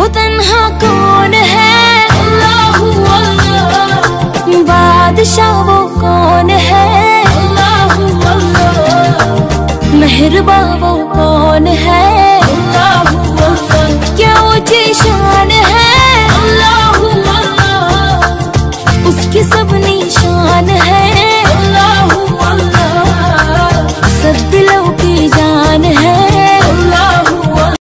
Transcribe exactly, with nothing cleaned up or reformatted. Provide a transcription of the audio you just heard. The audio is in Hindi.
वो तन्हा कौन है, अल्लाहू अल्लाह। बादशाह वो कौन है, अल्लाहू अल्लाह। मेहरबान वो कौन